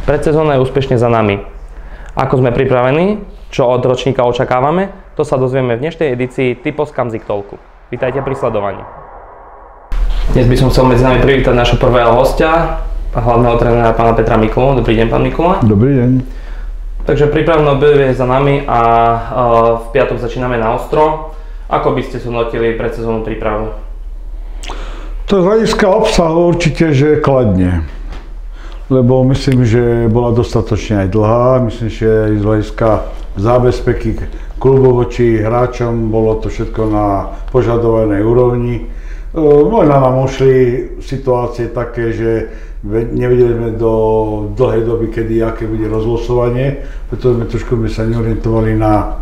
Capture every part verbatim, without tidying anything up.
Predsezóna je úspešne za nami. Ako sme pripravení, čo od ročníka očakávame, to sa dozvieme v dnešnej edícii Typos Kamzik Talku. Vítajte pri sledovaní. Dnes by som chcel medzi nami privítať našho prvého hostia, hlavného trénera pána Petra Mikulu. Dobrý deň, pán Mikula. Dobrý deň. Takže prípravné obdobie je za nami a v piatok začíname na ostro. Ako by ste zhodnotili predsezónnu prípravu? To z hľadiska obsahu určite, že kladne. Lebo myslím, že bola dostatočne aj dlhá. Myslím, že aj z hľadiska zábezpeky klubu voči hráčom bolo to všetko na požadovanej úrovni. Možno nám ušli situácie také, že nevedeli sme do dlhej doby, kedy aké bude rozlosovanie, preto sme trošku by sa neorientovali na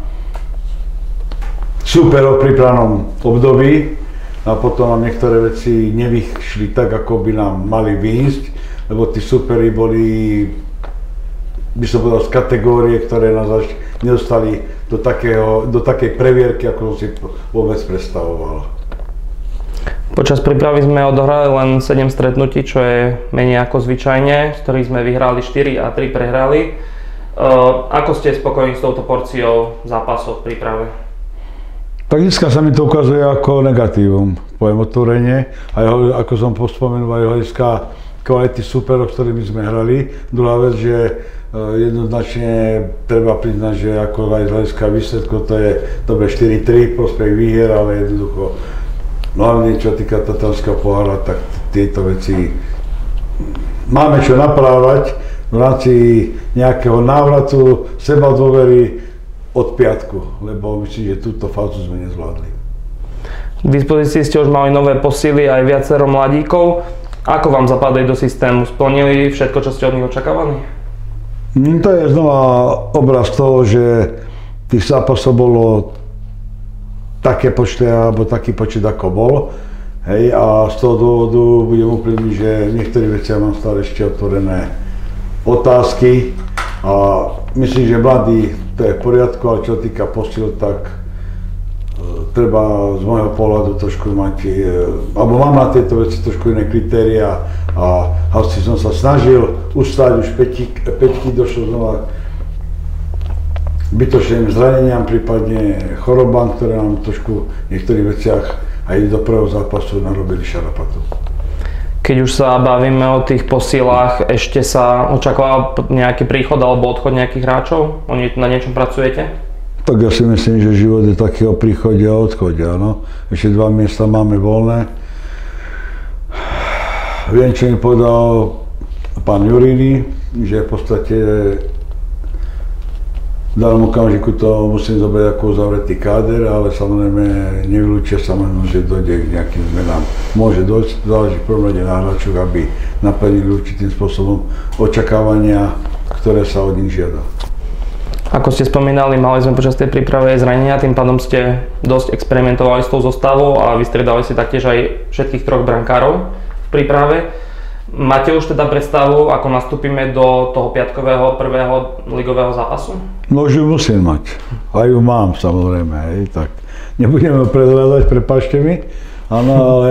súperov v prípravnom období a potom nám niektoré veci nevyšli tak, ako by nám mali výjsť, lebo tí súperi boli, by som povedal, z kategórie, ktoré nás až nedostali do, takého, do takej previerky, ako som si vôbec predstavoval. Počas prípravy sme odohrali len sedem stretnutí, čo je menej ako zvyčajne, z ktorých sme vyhrali štyri a tri prehrali. Uh, ako ste spokojní s touto porciou zápasov v príprave? Tak dneska sa mi to ukazuje ako negatívum, poviem otvorene. Aj ako som pospomenul, aj hľadiska kvality súperov, s ktorými sme hrali. Druhá vec, že jednoznačne treba priznať, že ako aj z hľadiska výsledkov to je dobre štyri tri, prospech výhier, ale jednoducho hlavne čo týka Tatranského pohára, tak tieto veci máme čo naprávať v rámci nejakého návratu sebadôvery od piatku, lebo myslím, že túto fázu sme nezvládli. K dispozícii ste už mali nové posily aj viacero mladíkov. Ako vám zapadli do systému? Splnili všetko, čo ste od nich očakávali? To je znova obraz toho, že tých zápasov bolo také počty, alebo taký počet, ako bol. Hej, a z toho dôvodu budem úprimný, že niektoré veci mám stále ešte otvorené otázky. A myslím, že mladí, to je v poriadku, ale čo týka posil, tak e, treba z môjho pohľadu trošku mať, e, alebo mám na tieto veci trošku iné kritéria a asi som sa snažil ustáť už päťky, došlo znova bytočným zraneniam, prípadne chorobám, ktoré nám trošku v niektorých veciach aj do prvého zápasu narobili šarapatu. Keď už sa bavíme o tých posilách, ešte sa očakáva nejaký príchod alebo odchod nejakých hráčov? Oni na niečom pracujete? Tak ja si myslím, že život je taký o príchode a odchode, áno. Ešte dva miesta máme voľné. Viem, čo mi povedal pán Jurini, že v podstate v danom okamžiku to musím zobrať ako uzavretý káder, ale samozrejme nevylúčia samozrejme, že dojde k nejakým zmenám. Môže dojsť, záleží v prvom rade na hráčoch, aby naplnili určitým spôsobom očakávania, ktoré sa od nich žiada. Ako ste spomínali, mali sme počas tej príprave zranenia, tým pádom ste dosť experimentovali s tou zostavou a vystriedali si taktiež aj všetkých troch brankárov v príprave. Máte už teda predstavu, ako nastúpime do toho piatkového prvého ligového zápasu? No už ju musím mať. A ju mám samozrejme, hej, tak nebudeme prezradzať, prepáčte mi, áno, ale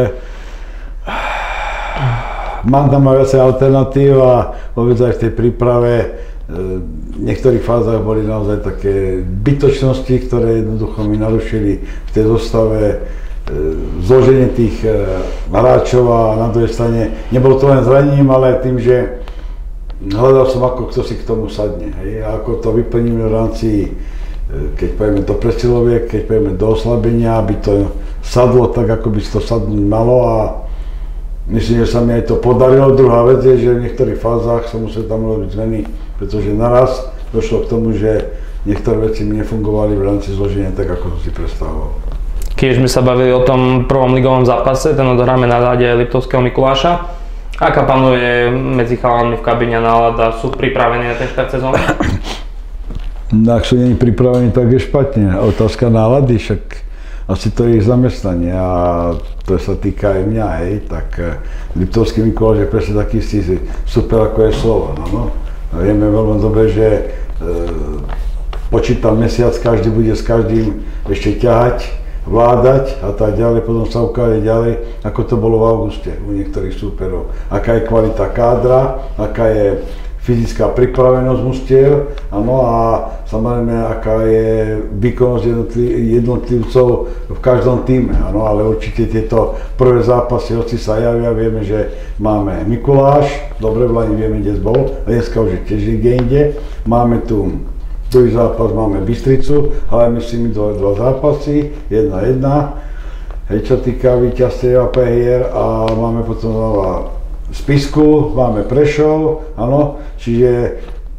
mám tam aj viacej alternatív a vôbec aj v tej príprave v niektorých fázach boli naozaj také bytočnosti, ktoré jednoducho mi narušili v tej zostave zloženie tých hráčov a na druhej strane nebolo to len zranením, ale tým, že hľadal som, ako kto si k tomu sadne. Hej, a ako to vyplníme v rámci, keď pojeme do presiloviek, keď pojeme do oslabenia, aby to sadlo tak, ako by to sadnúť malo a myslím, že sa mi aj to podarilo. Druhá vec je, že v niektorých fázach som musel tam robiť zmeny, pretože naraz došlo k tomu, že niektoré veci mi nefungovali v rámci zloženia tak, ako som si predstavoval. Keď sme sa bavili o tom prvom ligovom zápase, ten odohráme na ľade Liptovského Mikuláša. Aká panuje medzi chalánmi v kabíne nálada? Sú pripravení na ten štart sezóny? Ak sú nie pripravení, tak je špatne. Otázka nálady, však asi to je ich zamestnanie a to sa týka aj mňa, hej. Tak Liptovský Mikuláš je presne taký istý super, ako je Slovan, áno. Vieme veľmi dobre, že e, počítam mesiac, každý bude s každým ešte ťahať, vládať a tak ďalej, potom sa ukáže ďalej, ako to bolo v auguste u niektorých súperov. Aká je kvalita kádra, aká je fyzická pripravenosť mužstiev, áno, a samozrejme, aká je výkonnosť jednotlivcov v každom týme, áno, ale určite tieto prvé zápasy, hoci sa javia, vieme, že máme Mikuláš, dobre, v Lani vieme, kde bol, dneska už je tiež inde, máme tu druhý zápas, máme Bystricu, ale myslím dva, dva zápasy, jedna jedna, hej, čo týka víťazstiev a prehier, a máme potom znova Spisku, máme Prešov, áno, čiže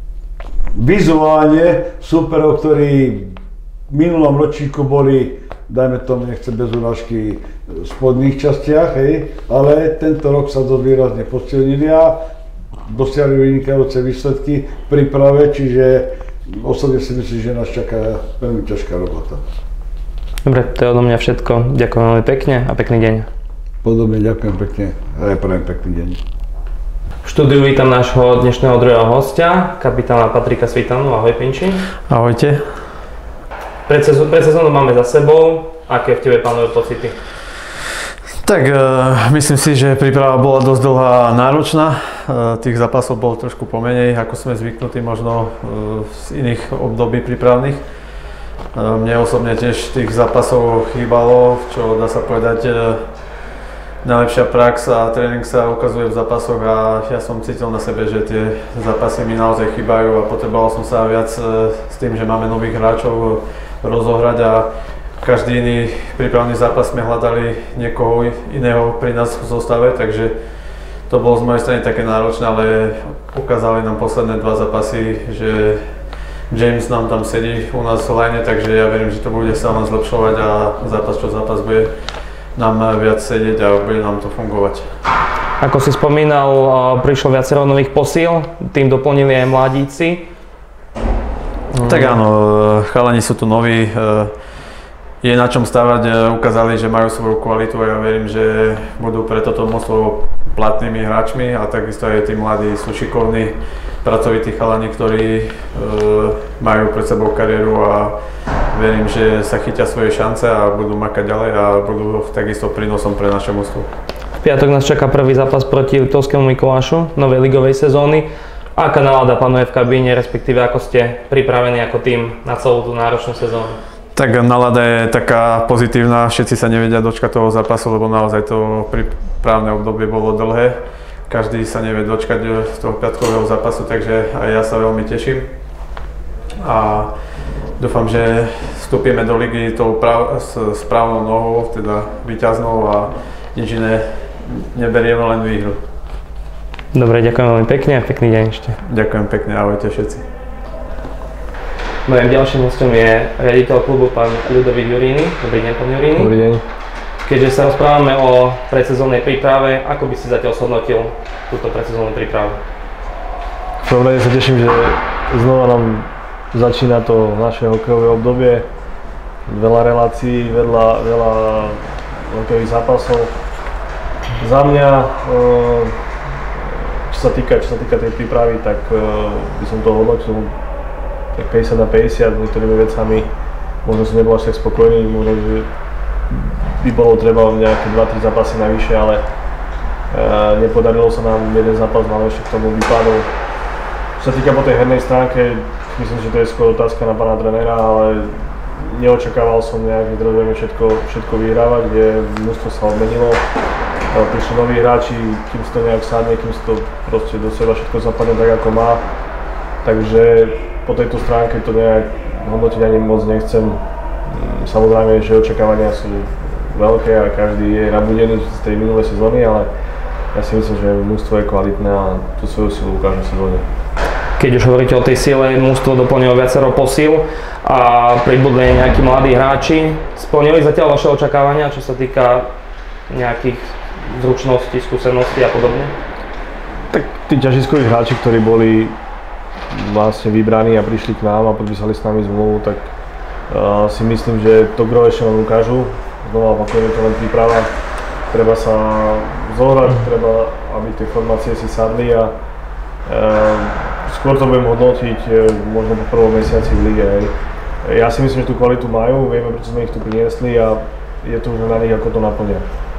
vizuálne superov, ktorí v minulom ročníku boli, dajme tomu, nechce bez urážky, v spodných častiach, hej, ale tento rok sa dosť výrazne posilnili a dosiahli vynikajúce výsledky v príprave, čiže osobne si myslím, že nás čaká veľmi ťažká robota. Dobre, to je odo mňa všetko. Ďakujem veľmi pekne a pekný deň. Podobne, ďakujem pekne a ja prajem pekný deň. V štúdiu vítam nášho dnešného druhého hostia, kapitána Patrika Svitanu. Ahoj, Pinči. Ahojte. Pred sezónou máme za sebou. Aké v tebe panujú pocity? Tak e, myslím si, že príprava bola dosť dlhá a náročná. E, tých zápasov bolo trošku pomenej, ako sme zvyknutí možno e, z iných období prípravných. E, mne osobne tiež tých zápasov chýbalo, čo dá sa povedať, e, najlepšia prax a tréning sa ukazuje v zápasoch, a ja som cítil na sebe, že tie zápasy mi naozaj chýbajú a potreboval som sa viac e, s tým, že máme nových hráčov, rozohrať, a každý iný prípravný zápas sme hľadali niekoho iného pri nás v zostave, takže to bolo z mojej strany také náročné, ale ukázali nám posledné dva zápasy, že James nám tam sedí u nás v line, takže ja verím, že to bude sa len zlepšovať a zápas čo zápas bude nám viac sedieť a bude nám to fungovať. Ako si spomínal, prišlo viacero nových posíl, tým doplnili aj mladíci. Tak áno, chalani sú tu noví, je na čom stavať, ukázali, že majú svoju kvalitu a ja verím, že budú pre toto množstvo platnými hráčmi, a takisto aj tí mladí sú šikovní, pracovití chalani, ktorí majú pred sebou kariéru, a verím, že sa chytia svoje šance a budú makať ďalej a budú takisto prínosom pre naše mužstvo. V piatok nás čaká prvý zápas proti Liptovskému Mikulášu novej ligovej sezóny. Aká nálada panuje v kabíne, respektíve ako ste pripravení ako tým na celú tú náročnú sezónu? Tak nálada je taká pozitívna, všetci sa nevedia dočkať toho zápasu, lebo naozaj to prípravné obdobie bolo dlhé. Každý sa nevie dočkať z toho piatkového zápasu, takže aj ja sa veľmi teším. A dúfam, že vstúpime do ligy tou prav, s správnou nohou, teda víťaznou, a nič iné neberieme, len výhru. Dobre, ďakujem veľmi pekne a pekný deň ešte. Ďakujem pekne, ahojte všetci. Mojím ďalším hostom je riaditeľ klubu, pán Ľudovít Juríny. Dobrý deň, pán Juríny. Dobrý deň. Keďže sa rozprávame o predsezónnej príprave, ako by si zatiaľ zhodnotil túto predsezónnu prípravu? V prvom rade sa teším, že znova nám začína to naše hokejové obdobie. Veľa relácií, veľa, veľa hokejových zápasov. Za mňa, čo sa týka, čo sa týka tej prípravy, tak by som to hodnotil tak päťdesiat na päťdesiat, niektorými vecami. Možno som nebol až tak spokojný, možno že by bolo treba nejaké dva tri zápasy navyše, ale nepodarilo sa nám jeden zápas, máme ešte k tomu vypadol. Čo sa týka po tej hernej stránke, myslím, že to je skôr otázka na pána trénera, ale neočakával som nejak, že budeme všetko, všetko vyhrávať, kde mužstvo sa odmenilo. Prišli noví hráči, kým si to nejak sadne, kým si to proste do seba všetko zapadne tak, ako má. Takže po tejto stránke to nejak hodnotiť ani moc nechcem. Samozrejme, že očakávania sú veľké a každý je nabudený z tej minulej sezóny, ale ja si myslím, že mužstvo je kvalitné a tú svoju silu ukáže v sezóne. Keď už hovoríte o tej sile, mužstvo doplnilo viacero posíl a pribudli nejakí mladí hráči. Splnili zatiaľ vaše očakávania, čo sa týka nejakých zručností, skúseností a podobne? Tak tí ťažiskoví hráči, ktorí boli vlastne vybraní a prišli k nám a podpísali s nami zmluvu, tak uh, si myslím, že to gro ešte nám ukážu. Znova opakujem, to len príprava. Treba sa zohrať, treba, aby tie formácie si sadli a uh, skôr to budem hodnotiť uh, možno po prvom mesiaci v lige. Hej. Ja si myslím, že tú kvalitu majú, vieme, prečo sme ich tu priniesli a je to už na nich, ako to naplnia.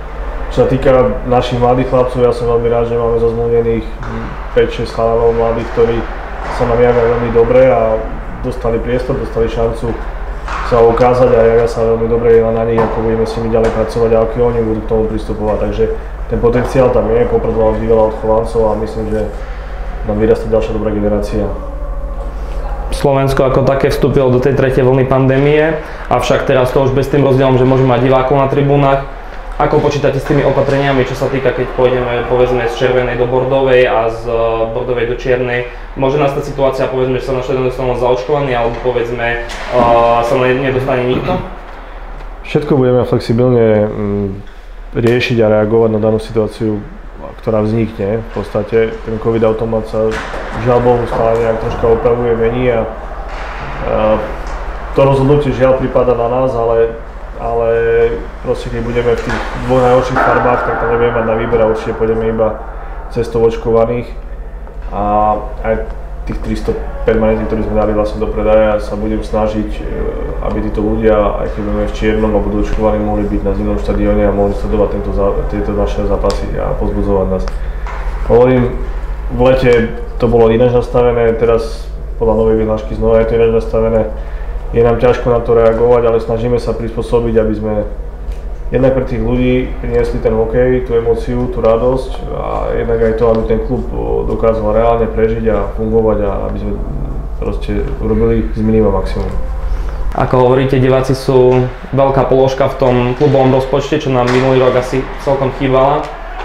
Čo sa týka našich mladých chlapcov, ja som veľmi rád, že máme zazmluvnených päť šesť chalanov mladých, ktorí sa nám javia veľmi dobre a dostali priestor, dostali šancu sa ukázať a javia sa veľmi dobre na nich, ako budeme s nimi ďalej pracovať a ako oni budú k tomu pristupovať. Takže ten potenciál tam je, Poprad mal vždy veľa odchovancov a myslím, že nám vyrastá ďalšia dobrá generácia. Slovensko ako také vstúpilo do tej tretej vlny pandémie, avšak teraz to už bez tým rozdielom, že môžeme mať divákov na tribúnach. Ako počítate s tými opatreniami, čo sa týka, keď pôjdeme povedzme z červenej do bordovej a z bordovej do čiernej? Môže nastať situácia, povedzme, že sa na štadión dostanú zaočkovaní, alebo povedzme uh, sa nedostane nikto? Všetko budeme flexibilne mm, riešiť a reagovať na danú situáciu, ktorá vznikne. V podstate ten COVID automat sa žiaľ Bohu stále nejak troška opravuje, mení a, a to rozhodnutie žiaľ prípada na nás, ale ale proste keď budeme v tých dvoch najhorších farbách, tak tam nebudeme mať na výber a určite pôjdeme iba cestou očkovaných a aj tých tristo permanentí, ktorí sme dali vlastne do predaja, sa budem snažiť, aby títo ľudia, aj keď budeme v čiernom a budú očkovaní, mohli byť na zimnom štadióne a mohli sledovať tento, tieto naše zápasy a pozbudzovať nás. Hovorím, v lete to bolo ináč nastavené, teraz podľa novej vyhlášky znova je to ináč nastavené. Je nám ťažko na to reagovať, ale snažíme sa prispôsobiť, aby sme jednak pre tých ľudí priniesli ten hokej, tú emóciu, tú radosť a jednak aj to, aby ten klub dokázal reálne prežiť a fungovať a aby sme proste urobili z minima maximum. Ako hovoríte, diváci sú veľká položka v tom klubovom rozpočte, čo nám minulý rok asi celkom chýbala.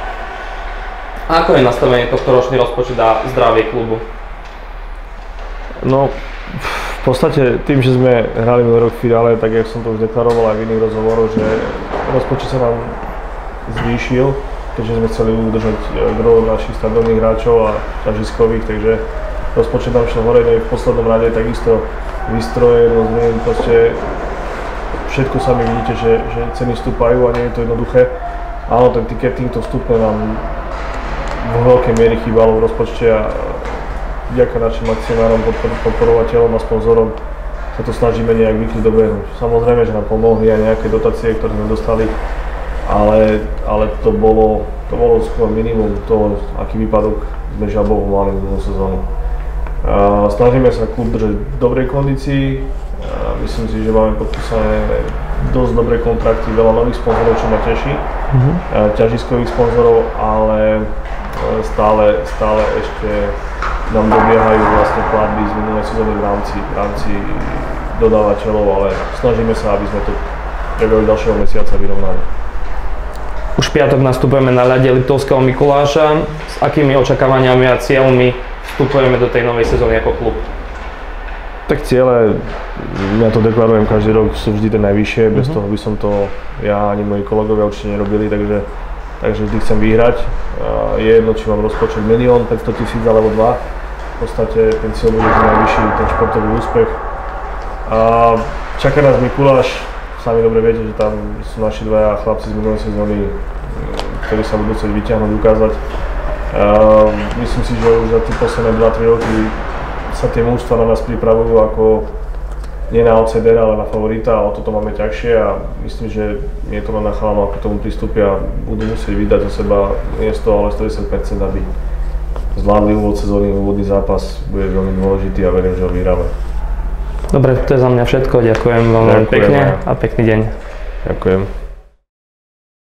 A ako je nastavený tohto ročný rozpočet a zdravie klubu? No, v podstate tým, že sme hrali minulý rok v finále, tak jak som to už deklaroval aj v iných rozhovoroch, že rozpočet sa nám zvýšil, keďže sme chceli udržať gro našich stabilných hráčov a ťažiskových, takže rozpočet nám šiel hore, v poslednom rade takisto výstroje, rozumiem, proste všetko sami vidíte, že, že ceny stúpajú a nie je to jednoduché. Áno, ten ticketing, to vstupné nám vo veľkej miere chýbalo v rozpočte a vďaka našim akcionárom, podporovateľom a sponzorom sa to snažíme nejak vykryť dobehnúť. Samozrejme, že nám pomohli aj nejaké dotácie, ktoré sme dostali, ale, ale to bolo, to bolo skôr minimum toho, aký výpadok sme žiaľ Bohu mali minulú sezónu. A snažíme sa klub držať v dobrej kondícii, a myslím si, že máme podpísané dosť dobré kontrakty, veľa nových sponzorov, čo ma teší, mm-hmm. ťažiskových sponzorov, ale stále, stále ešte nám dobiehajú vlastne platby z minulej sezóny v rámci, v rámci dodávateľov, ale snažíme sa, aby sme to priebehu ďalšieho mesiaca vyrovnali. Už v piatok nastupujeme na ľade Liptovského Mikuláša. S akými očakávaniami a cieľmi vstupujeme do tej novej sezóny ako klub? Tak ciele, ja to deklarujem každý rok, sú vždy tie najvyššie, bez uh-huh. toho by som to ja ani moji kolegovia určite nerobili, takže, takže vždy chcem vyhrať. Je jedno, či mám rozpočet milión, päťsto tisíc alebo dva. V podstate ten cieľ bude najvyšší, ten športový úspech. A čaká nás Mikuláš, sami dobre viete, že tam sú naši dvaja chlapci z minulej sezóny, ktorí sa budú chcieť vyťahnuť, ukázať. A myslím si, že už za tie posledné dva tri roky sa tie mužstva na nás pripravujú ako nie na outsider, ale na favorita a o toto máme ťažšie a myslím, že nie to len na chalanov, ako k tomu pristúpia, budú musieť vydať zo seba nie sto, ale stodeset percent, aby zvládli úvod sezóny, úvodný zápas bude veľmi dôležitý a verím, že ho vyhráme. Dobre, to je za mňa všetko, ďakujem veľmi pekne a pekný deň. Ďakujem.